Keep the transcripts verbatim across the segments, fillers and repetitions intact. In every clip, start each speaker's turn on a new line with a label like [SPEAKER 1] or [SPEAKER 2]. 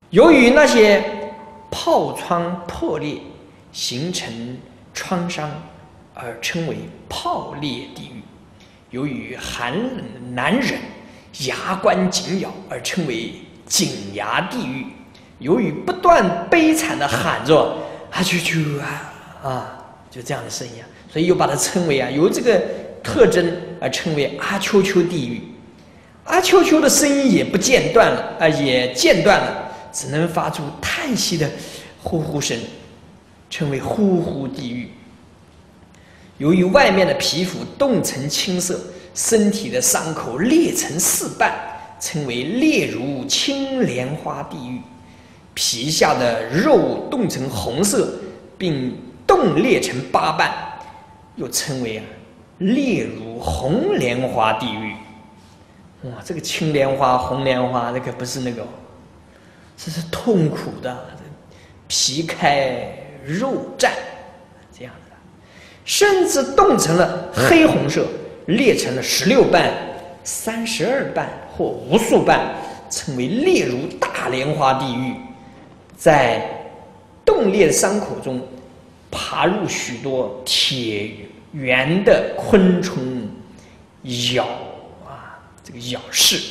[SPEAKER 1] 由于那些炮疮破裂形成创伤，而称为炮裂地狱；由于寒冷难忍，牙关紧咬，而称为紧牙地狱；由于不断悲惨的喊着啊啾啾啊啊，就这样的声音啊，所以又把它称为啊，由这个特征而称为阿丘丘地狱。阿丘丘的声音也不间断了啊，也间断了。只能发出叹息的呼呼声，称为呼呼地狱。由于外面的皮肤冻成青色，身体的伤口裂成四瓣，称为裂如青莲花地狱。皮下的肉冻成红色，并冻裂成八瓣，又称为啊裂如红莲花地狱。哇，这个青莲花、红莲花，那可不是那个。这是痛苦的，皮开肉绽，这样的，甚至冻成了黑红色，裂成了十六瓣、三十二瓣或无数瓣，称为裂如大莲花地狱。在冻裂的伤口中，爬入许多铁圆的昆虫，咬啊，这个咬噬，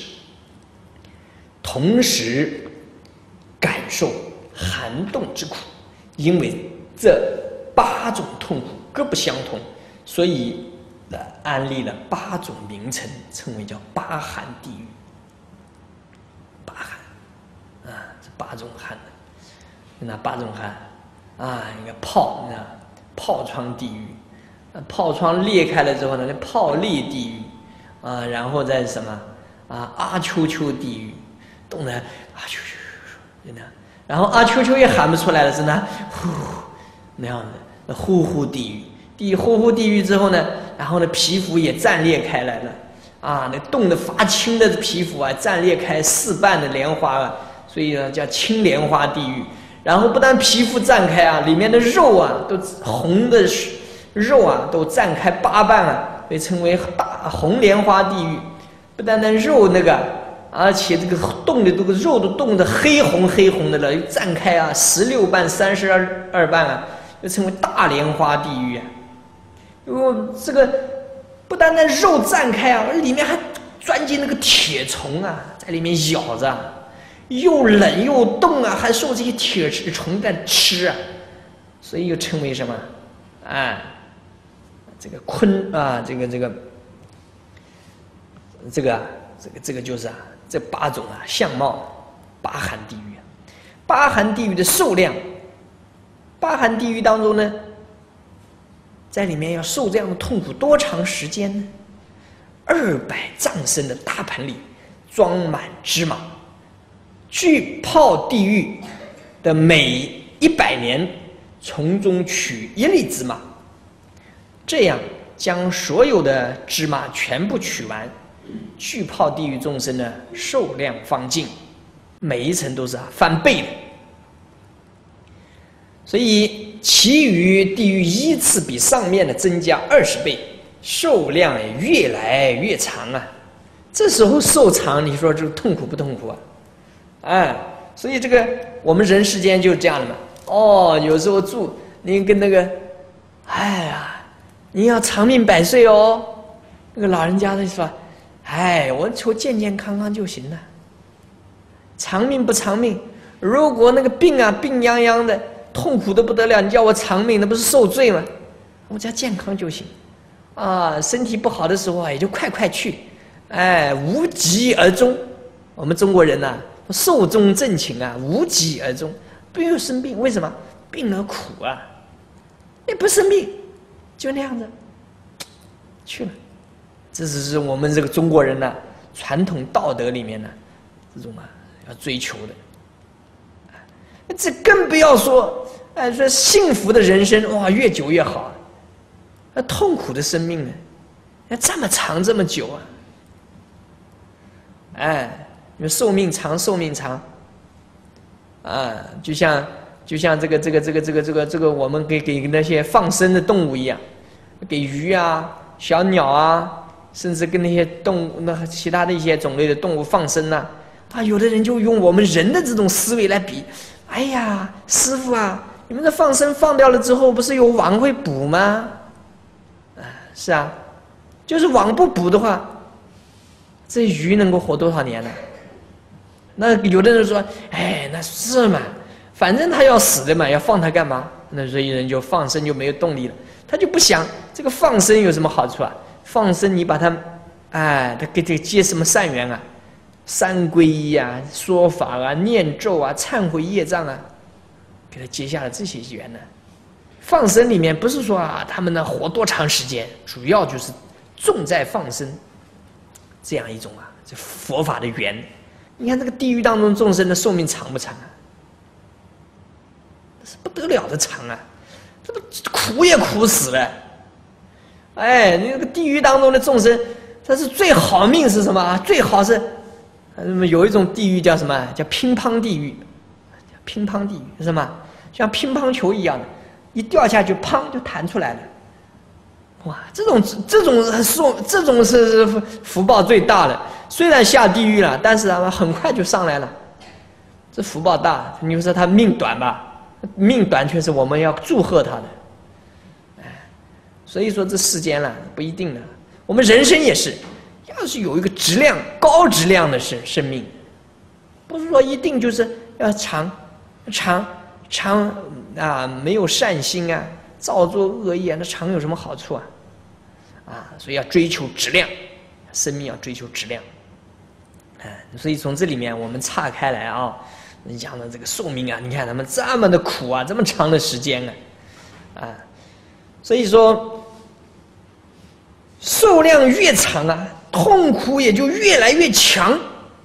[SPEAKER 1] 同时感受寒冻之苦。因为这八种痛苦各不相同，所以安立了八种名称，称为叫八寒地狱。八寒啊，这八种寒的，那八种寒啊，一个炮，那炮疮地狱，炮疮裂开了之后呢，那炮裂地狱啊，然后再什么啊，阿丘丘地狱，冻得啊啾啾啾，真的。然后阿丘丘也喊不出来了，是呢，呼那样的呼呼地狱。地呼呼地狱之后呢，然后呢皮肤也绽裂开来了啊，那冻得发青的皮肤啊，绽裂开四瓣的莲花啊，所以呢叫青莲花地狱。然后不但皮肤绽开啊，里面的肉啊都红的肉啊都绽开八瓣啊，被称为大红莲花地狱。不单单肉那个，而且这个冻的这个肉都冻得黑红黑红的了，又绽开啊，十六瓣、三十二二瓣啊，又称为大莲花地狱啊。因为这个不单单肉绽开啊，而里面还钻进那个铁虫啊，在里面咬着，又冷又冻啊，还受这些铁虫在吃啊，所以又称为什么？啊，这个昆啊，这个这个这个这个这个就是啊，这八种啊相貌，八寒地狱啊。八寒地狱的数量，八寒地狱当中呢，在里面要受这样的痛苦多长时间呢？二百丈深的大盆里装满芝麻，巨泡地狱的每一百年从中取一粒芝麻，这样将所有的芝麻全部取完，巨泡地狱众生的寿量方尽，每一层都是啊翻倍的。所以其余地狱依次比上面的增加二十倍，寿量也越来越长啊。这时候寿长，你说这个痛苦不痛苦啊？哎，所以这个我们人世间就这样的嘛。哦，有时候住您跟那个，哎呀，你要长命百岁哦。那个老人家的是吧？哎，我求健健康康就行了。长命不长命，如果那个病啊病殃殃的，痛苦的不得了，你叫我长命，那不是受罪吗？我只要健康就行。啊，身体不好的时候啊，也就快快去，哎，无疾而终。我们中国人呐、啊，寿终正寝啊，无疾而终，不用生病，为什么？病而苦啊，你不生病，就那样子去了。这只是我们这个中国人呢、啊，传统道德里面呢、啊，这种啊要追求的。这更不要说，哎，说幸福的人生哇，越久越好。那痛苦的生命呢？要这么长这么久啊！哎，因为寿命长，寿命长，啊，就像就像这个这个这个这个这个这个，我们给给那些放生的动物一样，给鱼啊、小鸟啊，甚至跟那些动物那其他的一些种类的动物放生呐、 啊，有的人就用我们人的这种思维来比，哎呀，师父啊，你们这放生放掉了之后，不是有网会补吗？啊，是啊，就是网不补的话，这鱼能够活多少年呢？那有的人说，哎，那是嘛，反正他要死的嘛，要放他干嘛？那所以人就放生就没有动力了，他就不想这个放生有什么好处啊？放生你把它，哎，他给这结什么善缘啊？三皈依啊，说法啊，念咒啊，忏悔业障啊，给他结下了这些缘呢。放生里面不是说啊，他们呢活多长时间，主要就是重在放生这样一种啊，这佛法的缘。你看这个地狱当中众生的寿命长不长啊？是不得了的长啊，这个苦也苦死了。哎，你那个地狱当中的众生，他是最好命是什么啊？最好是，那么有一种地狱叫什么？叫乒乓地狱，叫乒乓地狱是什么？像乒乓球一样的，一掉下去，砰就弹出来了。哇，这种这种寿这种是福报最大的。虽然下地狱了，但是啊，很快就上来了。这福报大，你就说他命短吧？命短却是我们要祝贺他的。哎，所以说这世间了不一定的。我们人生也是，要是有一个质量高质量的生生命，不是说一定就是要长长长啊，没有善心啊，造作恶业，那长有什么好处啊？啊，所以要追求质量，生命要追求质量。哎，所以从这里面我们岔开来啊，你讲的这个寿命啊，你看他们这么的苦啊，这么长的时间啊，啊，所以说寿量越长啊，痛苦也就越来越强，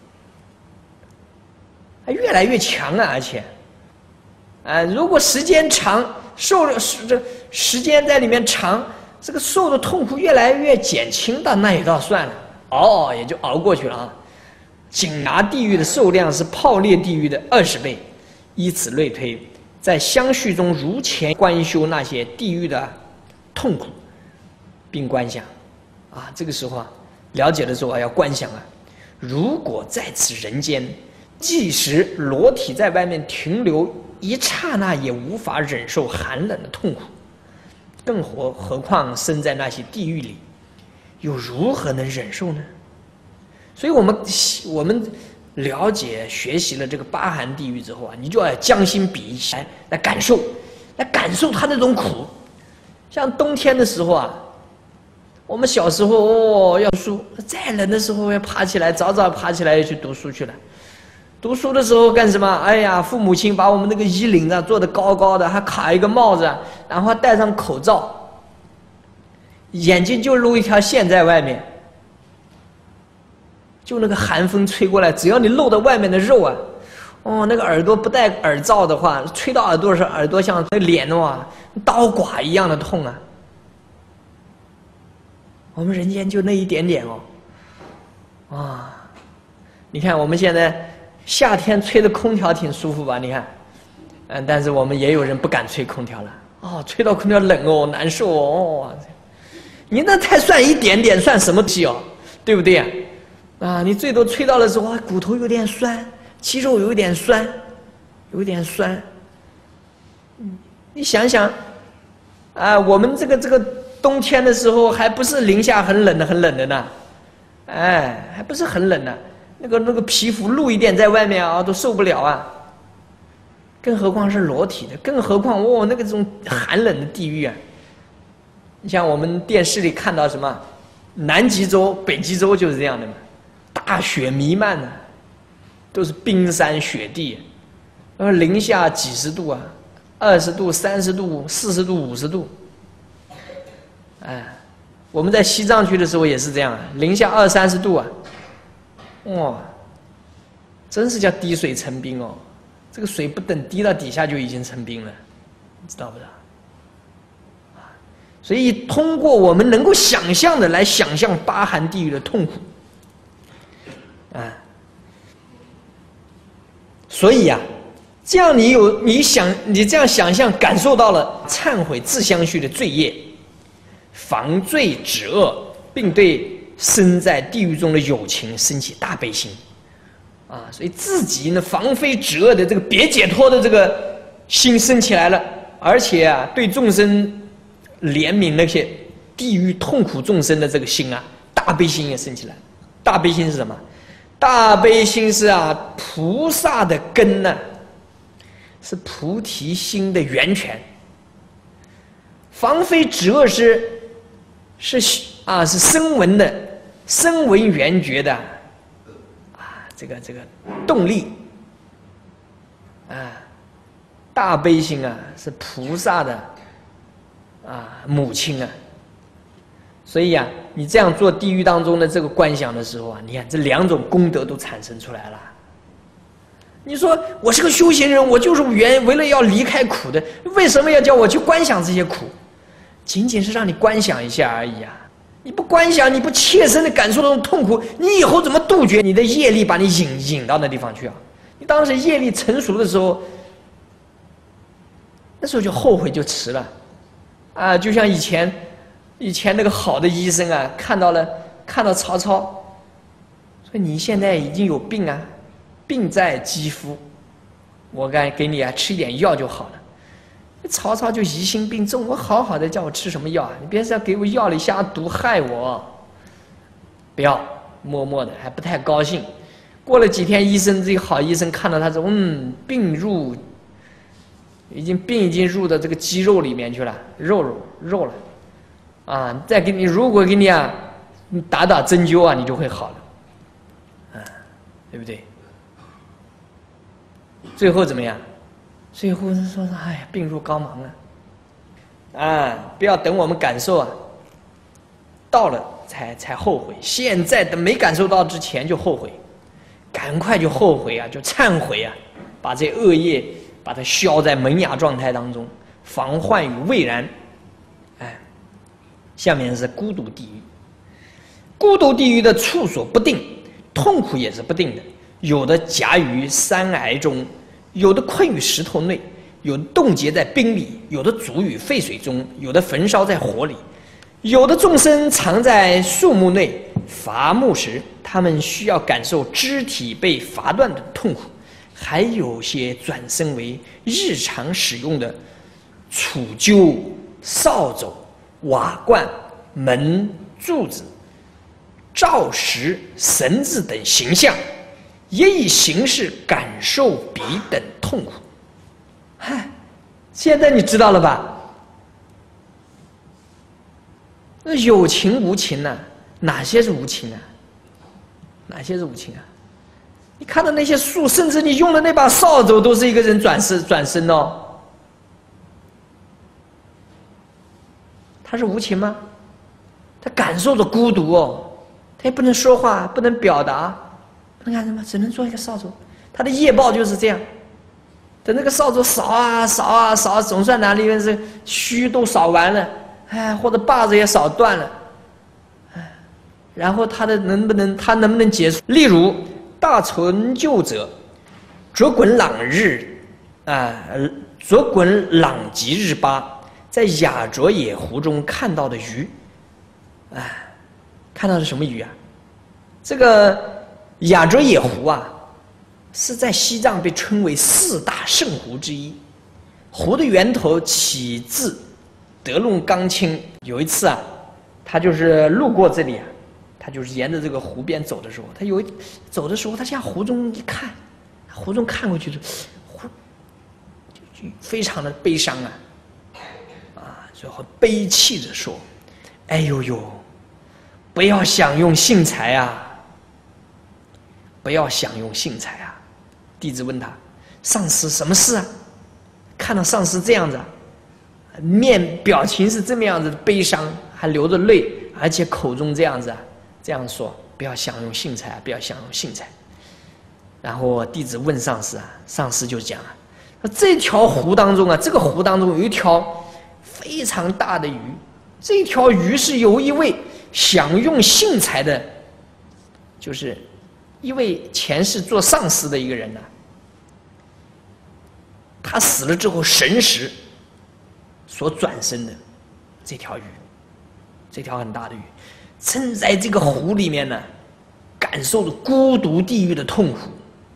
[SPEAKER 1] 越来越强啊，而且，啊，如果时间长，受这时间在里面长，这个受的痛苦越来越减轻的，那也倒算了，熬也就熬过去了啊。紧拿地狱的寿量是泡烈地狱的二十倍，以此类推，在相续中如前观修那些地狱的痛苦，并观想，啊，这个时候啊，了解的时候啊，要观想啊，如果在此人间，即使裸体在外面停留一刹那，也无法忍受寒冷的痛苦，更何何况身在那些地狱里，又如何能忍受呢？所以我们我们了解学习了这个八寒地狱之后啊，你就要将心比心来来感受，来感受它那种苦。像冬天的时候啊，我们小时候哦要读书，再冷的时候要爬起来，早早爬起来去读书去了。读书的时候干什么？哎呀，父母亲把我们那个衣领啊做得高高的，还卡一个帽子，然后戴上口罩，眼睛就露一条线在外面。就那个寒风吹过来，只要你露到外面的肉啊，哦，那个耳朵不戴耳罩的话，吹到耳朵时，耳朵像那脸哇刀剐一样的痛啊。我们人间就那一点点哦，啊，你看我们现在夏天吹的空调挺舒服吧？你看，嗯，但是我们也有人不敢吹空调了，哦，吹到空调冷哦，难受哦，你那才算一点点，算什么屁哦，对不对呀？啊，你最多吹到的时候，骨头有点酸，肌肉有点酸，有点酸。嗯，你想想，啊，我们这个这个冬天的时候，还不是零下很冷的很冷的呢，哎，还不是很冷的，那个那个皮肤露一点在外面啊，都受不了啊。更何况是裸体的，更何况哦，那个这种寒冷的地狱啊。你像我们电视里看到什么，南极洲、北极洲就是这样的嘛。大雪弥漫呢、啊，都是冰山雪地，然后零下几十度啊，二十度、三十度、四十度、五十度。哎，我们在西藏去的时候也是这样，零下二三十度啊，哇，真是叫滴水成冰哦！这个水不等滴到底下就已经成冰了，你知道不知道？所以通过我们能够想象的来想象八寒地狱的痛苦。啊，所以呀、啊，这样你有你想你这样想象感受到了忏悔自相续的罪业，防罪止恶，并对身在地狱中的有情升起大悲心， 啊，所以自己呢防非止恶的这个别解脱的这个心升起来了，而且啊对众生怜悯那些地狱痛苦众生的这个心啊，大悲心也升起来。大悲心是什么？大悲心是啊菩萨的根呢、啊，是菩提心的源泉。防非止恶是是啊是声闻的声闻缘觉的啊这个这个动力啊，大悲心啊是菩萨的啊母亲啊。所以啊，你这样做地狱当中的这个观想的时候啊，你看这两种功德都产生出来了。你说我是个修行人，我就是原为了要离开苦的，为什么要叫我去观想这些苦？仅仅是让你观想一下而已啊！你不观想，你不切身的感受那种痛苦，你以后怎么杜绝你的业力把你引引到那地方去啊？你当时业力成熟的时候，那时候就后悔就迟了啊！就像以前。以前那个好的医生啊，看到了，看到曹操，说你现在已经有病啊，病在肌肤，我该给你啊吃一点药就好了。曹操就疑心病重，我好好的叫我吃什么药啊？你别是要给我药里下毒害我，不要，默默的还不太高兴。过了几天，医生这个好医生看到他说，嗯，病入，已经病已经入到这个肌肉里面去了，肉肉肉了。啊，再给你，如果给你啊，打打针灸啊，你就会好了，啊，对不对？最后怎么样？最后说，哎呀，病入膏肓了，啊，不要等我们感受啊，到了才才后悔，现在等没感受到之前就后悔，赶快就后悔啊，就忏悔啊，把这恶业把它消在萌芽状态当中，防患于未然。下面是孤独地狱。孤独地狱的处所不定，痛苦也是不定的。有的夹于山崖中，有的困于石头内，有的冻结在冰里，有的煮于沸水中，有的焚烧在火里。有的众生藏在树木内，伐木时，他们需要感受肢体被伐断的痛苦；还有些转身为日常使用的杵臼、扫帚、瓦罐、门、柱子、照石、绳子等形象，也以形式感受彼等痛苦。嗨，现在你知道了吧？那有情无情呢、啊？哪些是无情啊？哪些是无情啊？你看到那些树，甚至你用的那把扫帚，都是一个人转身转身哦。他是无情吗？他感受着孤独哦，他也不能说话，不能表达，不能干什么，只能做一个扫帚。他的业报就是这样，等那个扫帚扫啊扫啊扫，总算哪里面是须都扫完了，哎，或者把子也扫断了，哎，然后他的能不能他能不能结束？例如大成就者，浊滚朗日啊，浊滚朗极日巴。在雅卓野湖中看到的鱼，哎，看到的什么鱼啊？这个雅卓野湖啊，是在西藏被称为四大圣湖之一。湖的源头起自德隆冈钦。有一次啊，他就是路过这里啊，他就是沿着这个湖边走的时候，他有一走的时候，他向湖中一看，湖中看过去就湖就非常的悲伤啊。然后悲泣着说：“哎呦呦，不要享用性财啊！不要享用性财啊！”弟子问他：“上师什么事啊？”看到上师这样子，面表情是这么样子的悲伤，还流着泪，而且口中这样子啊，这样说：“不要享用性财啊，不要享用性财。”然后弟子问上师啊，上师就讲啊：“这条湖当中啊，这个湖当中有一条。”非常大的鱼，这条鱼是由一位享用性财的，就是一位前世做上司的一个人呢、啊，他死了之后神识所转生的这条鱼，这条很大的鱼，正在这个湖里面呢，感受着孤独地狱的痛苦，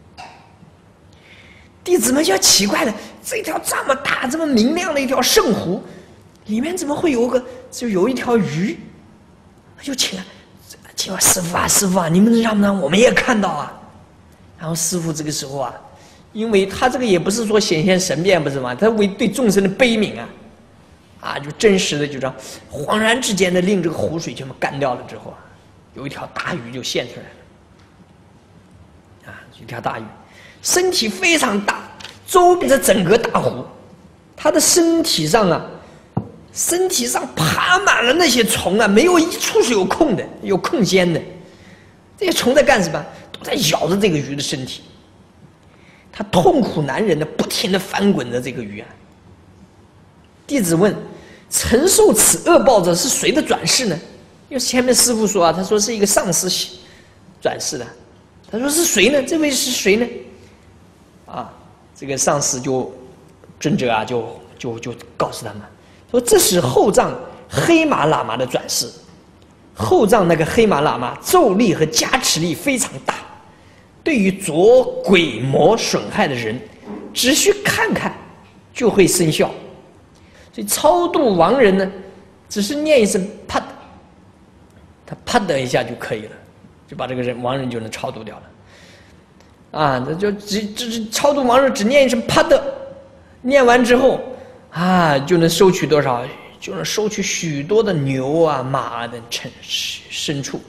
[SPEAKER 1] 弟子们就奇怪了，这条这么大、这么明亮的一条圣湖，里面怎么会有个就有一条鱼？就请了，请问师傅啊，师傅啊，你们让不让我们也看到啊？然后师傅这个时候啊，因为他这个也不是说显现神变，不是吗？他为对众生的悲悯啊，啊，就真实的就这样，恍然之间的令这个湖水全部干掉了之后啊，有一条大鱼就现出来了，啊，一条大鱼，身体非常大，周遍着整个大湖，它的身体上啊。身体上爬满了那些虫啊，没有一处是有空的、有空间的。这些虫在干什么？都在咬着这个鱼的身体。它痛苦难忍的，不停的翻滚着这个鱼啊。弟子问：承受此恶报者是谁的转世呢？因为前面师父说啊，他说是一个上师转世的。他说是谁呢？这位是谁呢？啊，这个上师就尊者啊，就就就告诉他们。说这是后藏黑马喇嘛的转世，后藏那个黑马喇嘛咒力和加持力非常大，对于着鬼魔损害的人，只需看看就会生效。所以超度亡人呢，只是念一声啪，他啪的一下就可以了，就把这个人亡人就能超度掉了。啊，那就只只超度亡人只念一声啪的，念完之后。啊，就能收取多少？就能收取许多的牛啊、马啊等牲牲畜，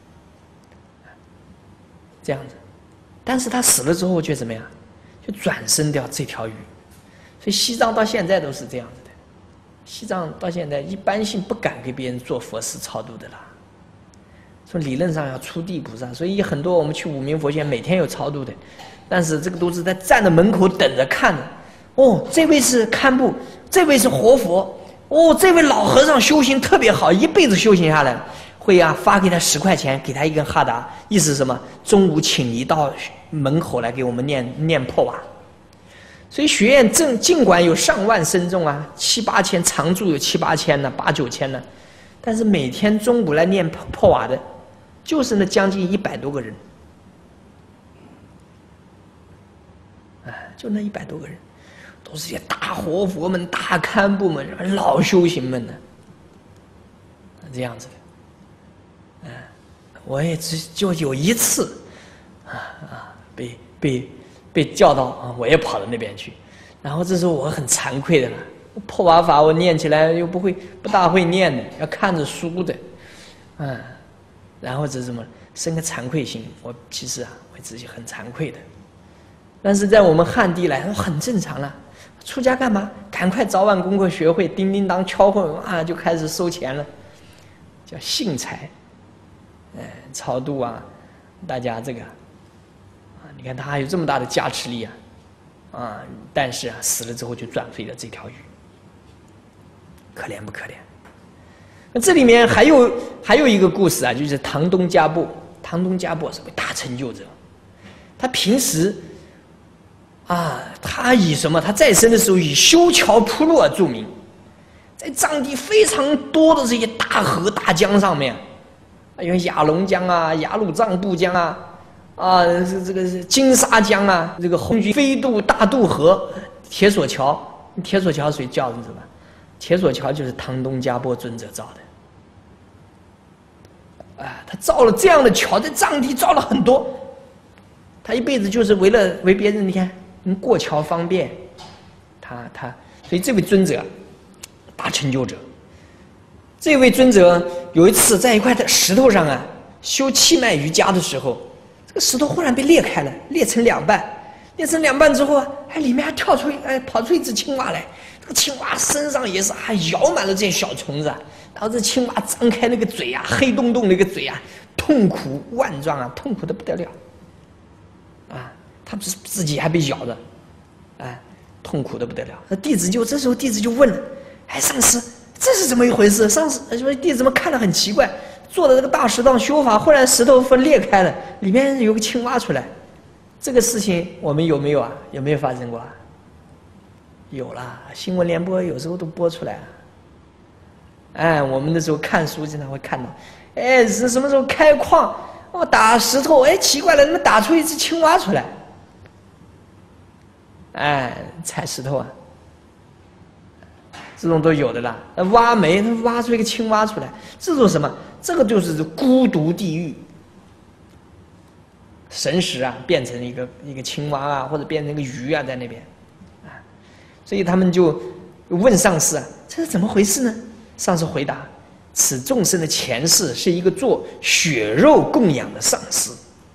[SPEAKER 1] 这样子。但是他死了之后却怎么样？就转生掉这条鱼。所以西藏到现在都是这样子的。西藏到现在一般性不敢给别人做佛事超度的啦。说理论上要出地菩萨，所以很多我们去五明佛学每天有超度的，但是这个都是在站在门口等着看的。哦，这位是堪布，这位是活佛。哦，这位老和尚修行特别好，一辈子修行下来了。会啊，发给他十块钱，给他一根哈达，意思是什么？中午请你到门口来给我们念念破瓦。所以学院正尽管有上万僧众啊，七八千常住有七八千呢，八九千呢，但是每天中午来念破瓦的，就是那将近一百多个人。哎，就那一百多个人。都是些大活佛们、大堪布们、老修行们呢，这样子的。嗯，我也只就有一次，啊啊，被被被叫到啊，我也跑到那边去，然后这时候我很惭愧的了，破瓦法我念起来又不会，不大会念的，要看着书的，嗯，然后这是什么？生个惭愧心，我其实啊，我自己很惭愧的，但是在我们汉地来说很正常了。出家干嘛？赶快早晚功课学会，叮叮当敲会啊，就开始收钱了，叫信财，哎，超度啊，大家这个啊，你看他还有这么大的加持力啊，啊，但是啊，死了之后就转飞了这条鱼，可怜不可怜？那这里面还有还有一个故事啊，就是唐东家钵，唐东家钵是位大成就者，他平时。啊，他以什么？他在生的时候以修桥铺路而著名，在藏地非常多的这些大河大江上面，有雅龙江啊、雅鲁藏布江啊，啊，这个是金沙江啊，这个红军飞渡大渡河、铁索桥，铁索桥谁叫的是吧？铁索桥就是唐东家钵尊者造的，啊，他造了这样的桥，在藏地造了很多，他一辈子就是为了为别人，你看。过桥方便，他他，所以这位尊者，大成就者。这位尊者有一次在一块的石头上啊修气脉瑜伽的时候，这个石头忽然被裂开了，裂成两半。裂成两半之后啊，哎，里面还跳出哎跑出一只青蛙来。这个青蛙身上也是还咬满了这些小虫子，然后这青蛙张开那个嘴啊，黑洞洞那个嘴啊，痛苦万状啊，痛苦的不得了，啊。他自自己还被咬着，哎，痛苦的不得了。那弟子就这时候弟子就问了：“哎，上师，这是怎么一回事？”上师说：“弟子们看了很奇怪，做的这个大石头修法，忽然石头分裂开了，里面有个青蛙出来。这个事情我们有没有啊？有没有发生过啊？有啦，新闻联播有时候都播出来了。哎，我们那时候看书经常会看到，哎，是什么时候开矿？我打石头，哎，奇怪了，怎么打出一只青蛙出来？” 哎，采石头啊，这种都有的啦。挖煤，他挖出一个青蛙出来，这种什么？这个就是孤独地狱。神识啊，变成一个一个青蛙啊，或者变成一个鱼啊，在那边，啊，所以他们就问上师啊，这是怎么回事呢？上师回答：此众生的前世是一个做血肉供养的上师，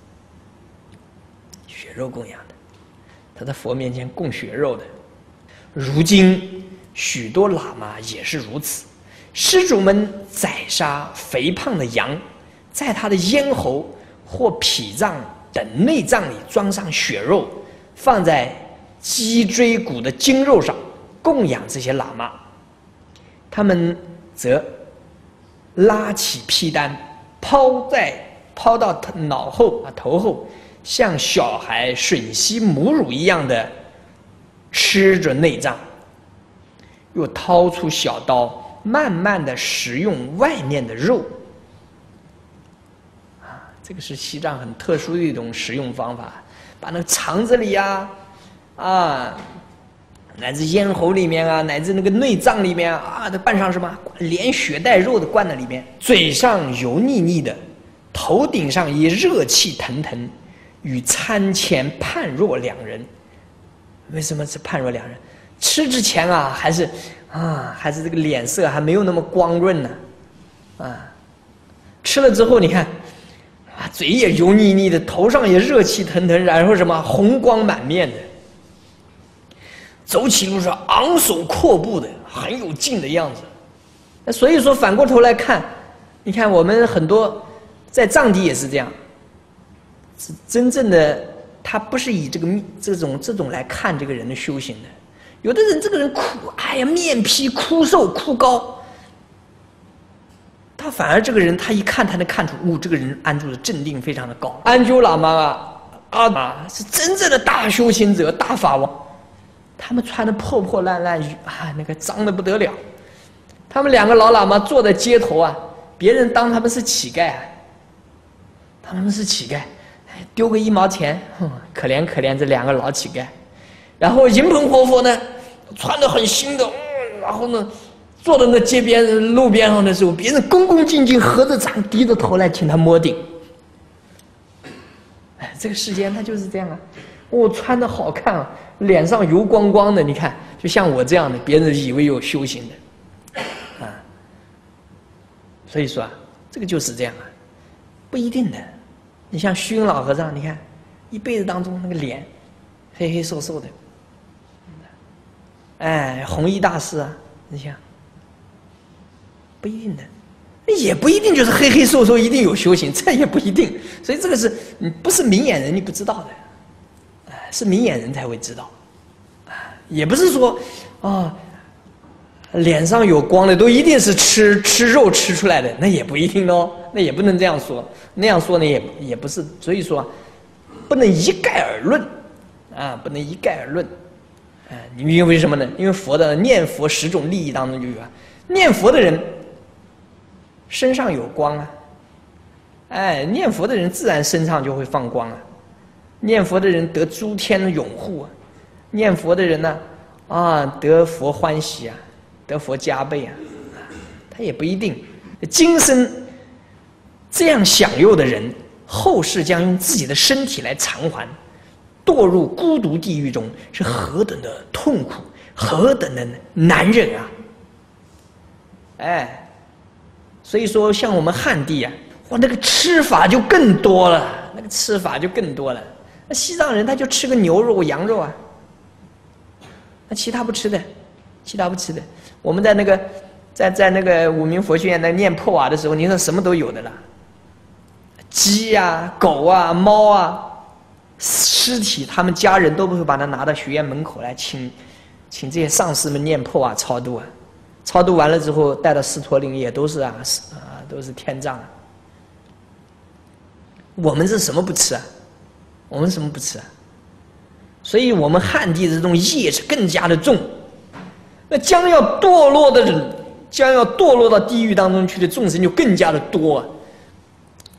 [SPEAKER 1] 血肉供养的，他在佛面前供血肉的。如今许多喇嘛也是如此，施主们宰杀肥胖的羊，在他的咽喉或脾脏等内脏里装上血肉，放在脊椎骨的筋肉上供养这些喇嘛。他们则拉起披单，抛在抛到脑后啊头后，像小孩吮吸母乳一样的吃着内脏，又掏出小刀，慢慢的食用外面的肉。这个是西藏很特殊的一种食用方法，把那个肠子里呀、啊，啊，乃至咽喉里面啊，乃至那个内脏里面啊，啊都拌上什么，连血带肉的灌在里面，嘴上油腻腻的，头顶上也热气腾腾，与餐前判若两人。为什么是判若两人？吃之前啊，还是啊，还是这个脸色还没有那么光润呢，啊，吃了之后你看。啊，嘴也油腻腻的，头上也热气腾腾，然后什么红光满面的，走起路上昂首阔步的，很有劲的样子。那所以说，反过头来看，你看我们很多在藏地也是这样，真正的他不是以这个这种这种来看这个人的修行的。有的人这个人枯，哎呀，面皮枯瘦枯高。他反而这个人，他一看，他能看出，哦，这个人安住的镇定非常的高。安鸠喇嘛啊啊，是真正的大修行者、大法王。他们穿的破破烂烂啊，那个脏的不得了。他们两个老喇嘛坐在街头啊，别人当他们是乞丐啊，他们是乞丐，丢个一毛钱，哼，可怜可怜这两个老乞丐。然后迎风活佛呢，穿的很新的，嗯，然后呢。坐在那街边路边上的时候，别人恭恭敬敬合着掌，低着头来请他摸顶。哎，这个世间他就是这样啊！我、哦、穿的好看啊，脸上油光光的，你看，就像我这样的，别人以为有修行的啊。所以说啊，这个就是这样啊，不一定的。你像虚云老和尚，你看一辈子当中那个脸黑黑瘦瘦的，哎，弘一大师啊，你想。不一定的，也不一定就是黑黑瘦瘦一定有修行，这也不一定。所以这个是你不是明眼人你不知道的，啊，是明眼人才会知道，啊，也不是说，啊，脸上有光的都一定是吃吃肉吃出来的，那也不一定哦，那也不能这样说，那样说呢也也不是，所以说不能一概而论，啊，不能一概而论，啊，因为什么呢？因为佛的念佛十种利益当中就有啊，念佛的人。身上有光啊，哎，念佛的人自然身上就会放光啊。念佛的人得诸天的拥护啊，念佛的人呢，啊，得佛欢喜啊，得佛加倍啊，他也不一定。今生这样享用的人，后世将用自己的身体来偿还，堕入孤独地狱中，是何等的痛苦，何等的难忍啊！哎。所以说，像我们汉地啊，哇，那个吃法就更多了，那个吃法就更多了。那西藏人他就吃个牛肉、羊肉啊，那其他不吃的，其他不吃的。我们在那个，在在那个五明佛学院那念破瓦的时候，你说什么都有的了，鸡啊、狗啊、猫啊，尸体，他们家人都不会把它拿到学院门口来请，请这些上师们念破瓦超度啊。超度完了之后，带到狮驼岭也都是啊，啊，都是天葬啊。我们是什么不吃啊？我们什么不吃啊？所以我们汉地的这种业是更加的重。那将要堕落的人，将要堕落到地狱当中去的众生就更加的多啊。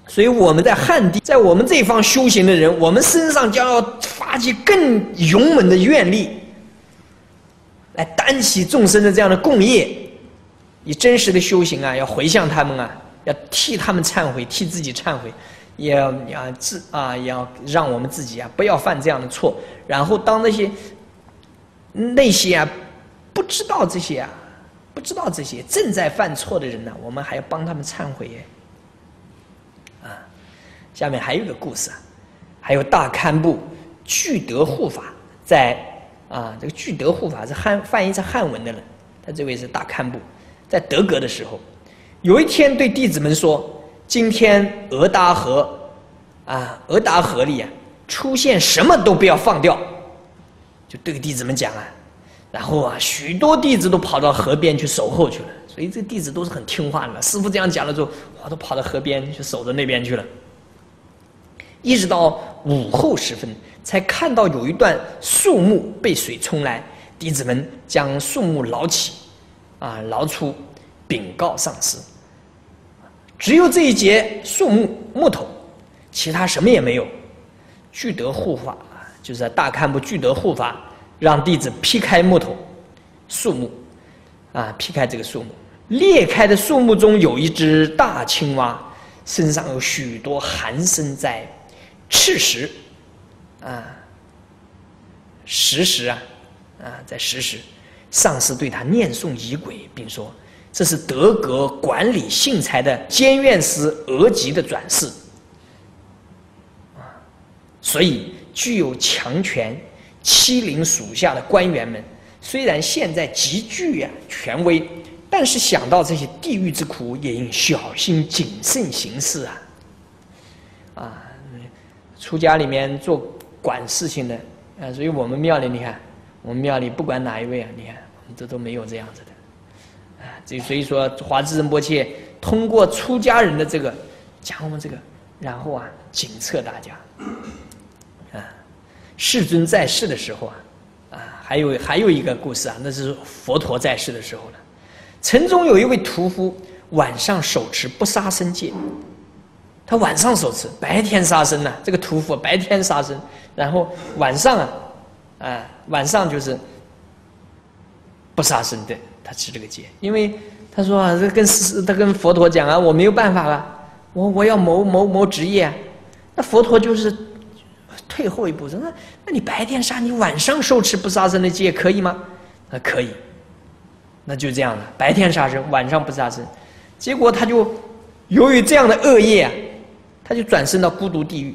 [SPEAKER 1] 所以我们在汉地，在我们这一方修行的人，我们身上将要发起更勇猛的愿力，来担起众生的这样的共业。以真实的修行啊，要回向他们啊，要替他们忏悔，替自己忏悔，也要啊自啊，也要让我们自己啊不要犯这样的错。然后当那些那些啊不知道这些啊不知道这些正在犯错的人呢、啊，我们还要帮他们忏悔耶。啊，下面还有一个故事啊，还有大堪布具德护法在啊，这个具德护法是汉翻译成汉文的人，他这位是大堪布。在德格的时候，有一天对弟子们说：“今天俄达河，啊，俄达河里啊，出现什么都不要放掉。”就对弟子们讲啊，然后啊，许多弟子都跑到河边去守候去了。所以这弟子都是很听话的。师父这样讲了之后，哇，都跑到河边去守着那边去了。一直到午后时分，才看到有一段树木被水冲来，弟子们将树木捞起。啊，捞出，禀告上师。只有这一节树木木头，其他什么也没有。具德护法就是大堪布具德护法，让弟子劈开木头树木，啊，劈开这个树木，裂开的树木中有一只大青蛙，身上有许多寒生在赤石，啊，石石啊，啊，在石石。上师对他念诵仪轨，并说：“这是德格管理信财的监院司额吉的转世，啊，所以具有强权，欺凌属下的官员们，虽然现在极具啊权威，但是想到这些地狱之苦，也应小心谨慎行事啊！啊，出家里面做管事情的啊，所以我们庙里你看。”我们庙里不管哪一位啊，你看我们这都没有这样子的，啊，这所以说华智仁波切通过出家人的这个讲我们这个，然后啊警策大家，啊，世尊在世的时候啊，啊还有还有一个故事啊，那是佛陀在世的时候了。城中有一位屠夫，晚上手持不杀生戒，他晚上手持，白天杀生呢、啊。这个屠夫白天杀生，然后晚上啊。啊，晚上就是不杀生的，他持这个戒，因为他说啊，这跟他跟佛陀讲啊，我没有办法了，我我要谋谋谋职业、啊，那佛陀就是退后一步说，那那你白天杀，你晚上受持不杀生的戒可以吗？啊，可以，那就这样了，白天杀生，晚上不杀生，结果他就由于这样的恶业啊，他就转生到孤独地狱。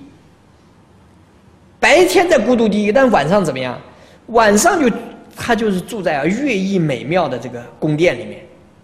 [SPEAKER 1] 白天在孤独地狱，但晚上怎么样？晚上就他就是住在啊乐意美妙的这个宫殿里面，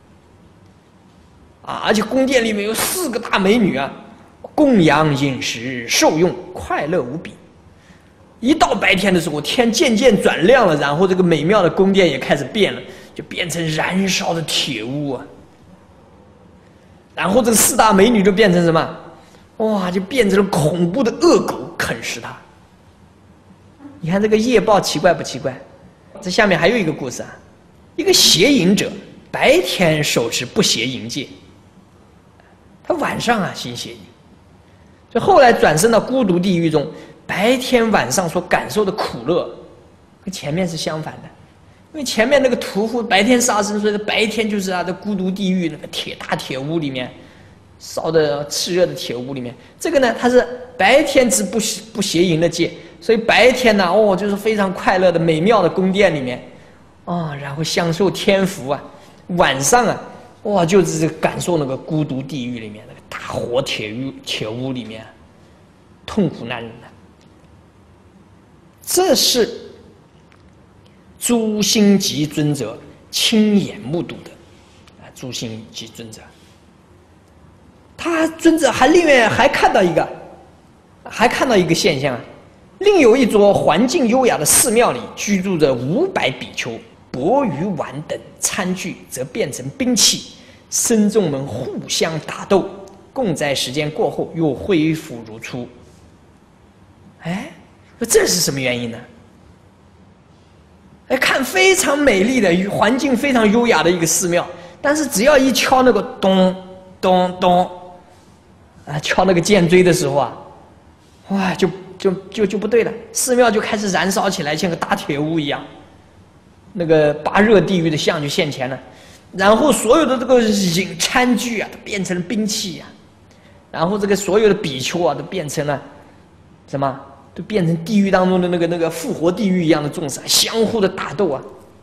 [SPEAKER 1] 啊，而且宫殿里面有四个大美女啊，供养饮食受用，快乐无比。一到白天的时候，天渐渐转亮了，然后这个美妙的宫殿也开始变了，就变成燃烧的铁屋啊。然后这四大美女就变成什么？哇，就变成了恐怖的恶狗啃食它。你看这个业报奇怪不奇怪？这下面还有一个故事啊，一个邪淫者白天手持不邪淫戒，他晚上啊行邪淫，就后来转生到孤独地狱中，白天晚上所感受的苦乐跟前面是相反的，因为前面那个屠夫白天杀生，所以白天就是啊，在孤独地狱那个铁大铁屋里面烧的炽热的铁屋里面，这个呢，它是白天之不不邪淫的戒。所以白天呢，哦，就是非常快乐的美妙的宫殿里面，啊、哦，然后享受天福啊。晚上啊，哇，就是感受那个孤独地狱里面那个大火铁屋铁屋里面，痛苦难忍的。这是诸星级尊者亲眼目睹的啊，诸星级尊者，他尊者还另外还看到一个，还看到一个现象啊。另有一座环境优雅的寺庙里，居住着五百比丘，钵盂碗等餐具则变成兵器，僧众们互相打斗，共斋时间过后又恢复如初。哎，这是什么原因呢？哎，看非常美丽的环境非常优雅的一个寺庙，但是只要一敲那个咚咚咚， 啊，敲那个剑锥的时候啊，哇，就就就就不对了，寺庙就开始燃烧起来，像个大铁屋一样。那个八热地狱的像就现前了，然后所有的这个饮餐具啊，都变成了兵器啊，然后这个所有的比丘啊，都变成了什么？都变成地狱当中的那个那个复活地狱一样的众生，相互的打斗啊。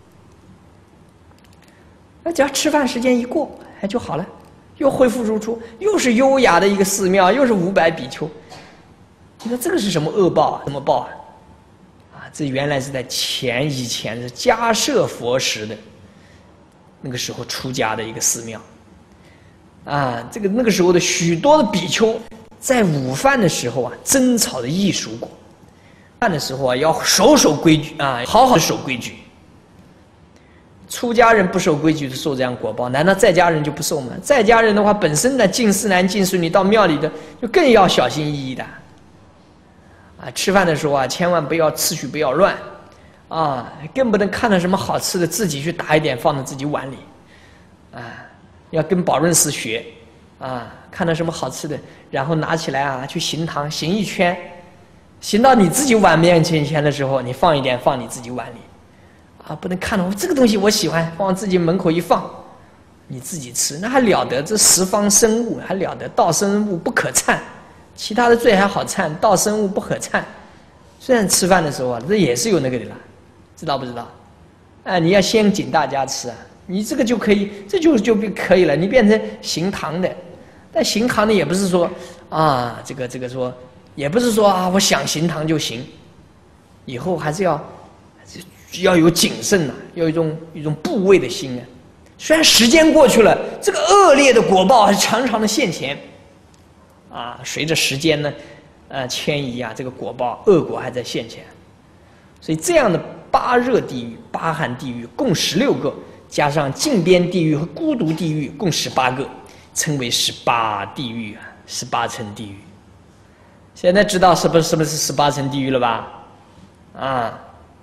[SPEAKER 1] 那只要吃饭时间一过，哎就好了，又恢复如初，又是优雅的一个寺庙，又是五百比丘。你说这个是什么恶报啊？什么报啊？啊，这原来是在前以前是迦摄佛时的那个时候出家的一个寺庙。啊，这个那个时候的许多的比丘，在午饭的时候啊，争吵的异熟果。饭的时候啊，要守守规矩啊，好好守规矩。出家人不守规矩就受这样果报，难道在家人就不受吗？在家人的话，本身呢进寺难进寺女，到庙里的就更要小心翼翼的。啊，吃饭的时候啊，千万不要次序不要乱，啊，更不能看到什么好吃的自己去打一点放到自己碗里，啊，要跟宝润寺学，啊，看到什么好吃的，然后拿起来啊去行堂行一圈，行到你自己碗面前前的时候，你放一点放你自己碗里，啊，不能看到这个东西我喜欢，往自己门口一放，你自己吃，那还了得？这十方生物还了得？道生物不可忏。其他的罪还好忏，道生物不可忏。虽然吃饭的时候啊，这也是有那个的啦，知道不知道？哎，你要先请大家吃啊，你这个就可以，这就就可以了。你变成行堂的，但行堂的也不是说啊，这个这个说，也不是说啊，我想行堂就行。以后还是要要有谨慎呐、啊，要有一种一种部位的心啊。虽然时间过去了，这个恶劣的果报还是常常的现前。啊，随着时间呢，呃，迁移啊，这个果报恶果还在现前，所以这样的八热地狱、八寒地狱共十六个，加上禁边地狱和孤独地狱共十八个，称为十八地狱啊，十八层地狱。现在知道什么什么是十八层地狱了吧？啊，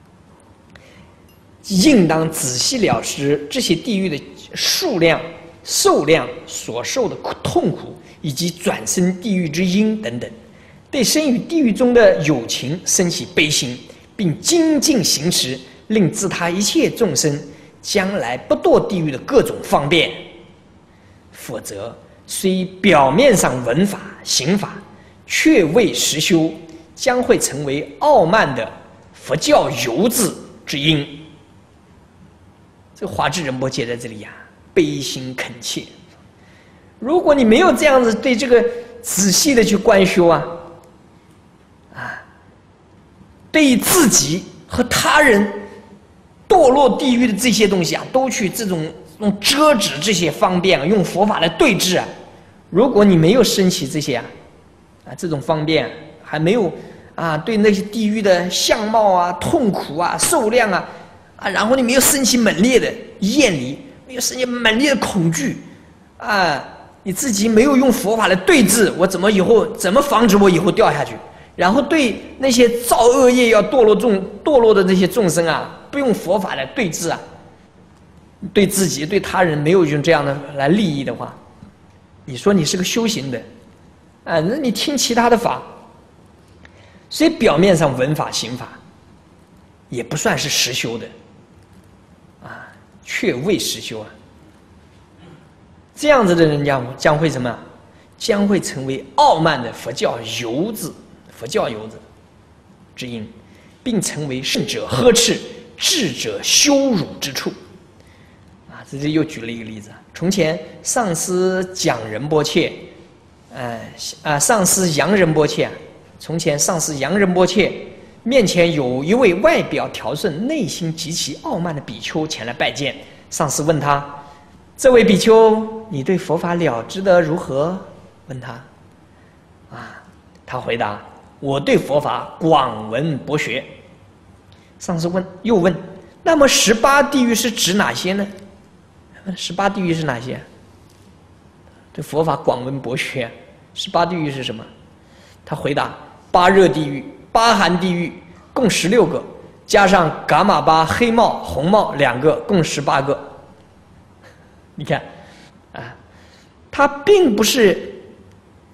[SPEAKER 1] 应当仔细了知这些地狱的数量、受量、所受的痛苦。以及转生地狱之因等等，对生于地狱中的有情生起悲心，并精进行持，令自他一切众生将来不堕地狱的各种方便。否则，虽表面上闻法行法，却未实修，将会成为傲慢的佛教游子之因。这个华智仁波切在这里呀、啊，悲心恳切。如果你没有这样子对这个仔细的去观修啊，啊，对于自己和他人堕落地狱的这些东西啊，都去这种用遮止这些方便啊，用佛法来对治啊。如果你没有升起这些啊，啊这种方便，还没有啊对那些地狱的相貌啊、痛苦啊、受量啊，啊，然后你没有升起猛烈的厌离，没有升起猛烈的恐惧啊。你自己没有用佛法来对治，我怎么以后怎么防止我以后掉下去？然后对那些造恶业要堕落众堕落的那些众生啊，不用佛法来对治啊，对自己对他人没有用这样的来利益的话，你说你是个修行的，啊，那你听其他的法，所以表面上闻法行法，也不算是实修的，啊，却未实修啊。这样子的人将将会什么？将会成为傲慢的佛教游子，佛教游子之因，并成为圣者呵斥、智者羞辱之处。啊，这里又举了一个例子。从前上师讲仁波切，呃啊，上师杨仁波切，从前上师杨仁波切面前有一位外表调顺、内心极其傲慢的比丘前来拜见。上师问他：“这位比丘，你对佛法了知得如何？”问他，啊，他回答：“我对佛法广闻博学。”上师问，又问：“那么十八地狱是指哪些呢？”十八地狱是哪些？对佛法广闻博学，十八地狱是什么？他回答：八热地狱、八寒地狱，共十六个，加上噶玛巴黑帽、红帽两个，共十八个。你看，啊，他并不是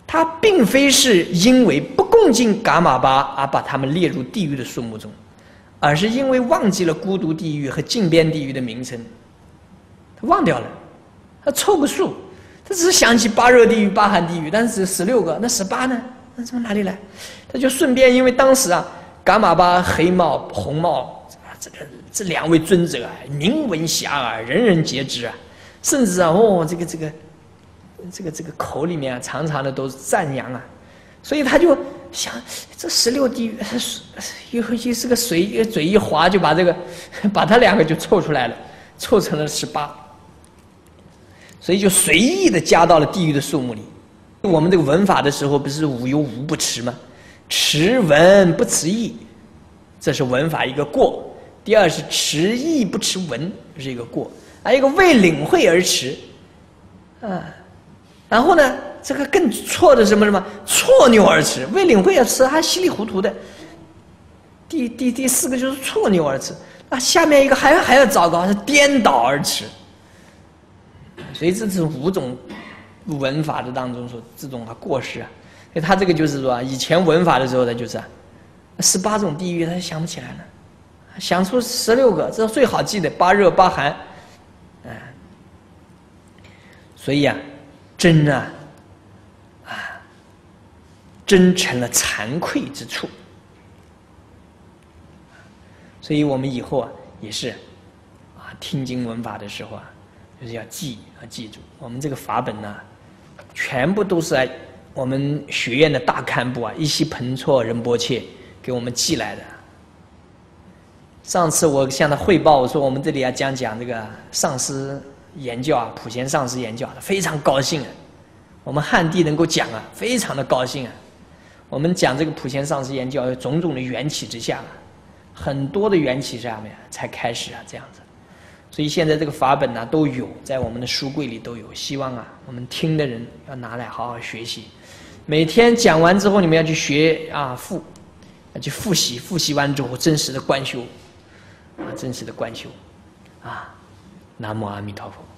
[SPEAKER 1] 他并非是因为不恭敬噶玛巴而把他们列入地狱的数目中，而是因为忘记了孤独地狱和禁边地狱的名称，他忘掉了，他凑个数，他只是想起八热地狱、八寒地狱，但是只有十六个，那十八呢？那从哪里来？他就顺便，因为当时啊，噶玛巴黑帽、红帽，这个这两位尊者啊，名闻遐迩，人人皆知啊，甚至啊，哦，这个这个。这个这个口里面啊，常常的都是赞扬啊，所以他就想，这十六地狱，尤其是个水嘴一滑，就把这个把他两个就凑出来了，凑成了十八，所以就随意的加到了地狱的数目里。我们这个文法的时候，不是五有五不持吗？持文不持义，这是文法一个过；第二是持义不持文，这是一个过；还有一个为领会而持，啊。然后呢，这个更错的什么什么错拗而持，为领会而持，还稀里糊涂的。第第第四个就是错拗而持，那下面一个还还要糟糕，是颠倒而持。所以这是五种文法的当中说这种啊过失啊。所以他这个就是说，以前文法的时候他就是十八种地狱，他想不起来了，想出十六个，这是最好记的，八热八寒，嗯。所以啊。真啊，啊，真成了惭愧之处。所以我们以后啊，也是啊，听经闻法的时候啊，就是要记要记住，我们这个法本呢、啊，全部都是在我们学院的大堪布啊，一西彭措仁波切给我们寄来的。上次我向他汇报，我说我们这里要讲讲这个上师。研教啊，普贤上师研教，非常高兴啊！我们汉地能够讲啊，非常的高兴啊！我们讲这个普贤上师研教，有种种的缘起之下，很多的缘起下面才开始啊，这样子。所以现在这个法本呢、啊、都有，在我们的书柜里都有。希望啊，我们听的人要拿来好好学习。每天讲完之后，你们要去学啊复，要去复习，复习完之后真实的观修，啊，真实的观修，啊。南无阿弥陀佛。